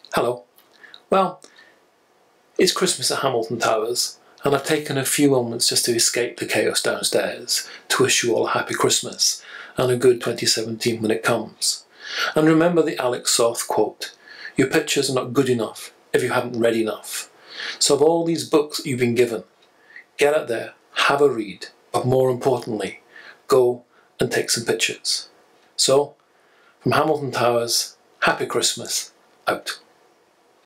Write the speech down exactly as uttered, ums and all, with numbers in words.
Hello. Well, it's Christmas at Hamilton Towers, and I've taken a few moments just to escape the chaos downstairs to wish you all a happy Christmas and a good twenty seventeen when it comes. And remember the Alex Soth quote, "Your pictures are not good enough if you haven't read enough." So of all these books that you've been given, get out there, have a read, but more importantly, go and take some pictures. So, from Hamilton Towers, happy Christmas, out.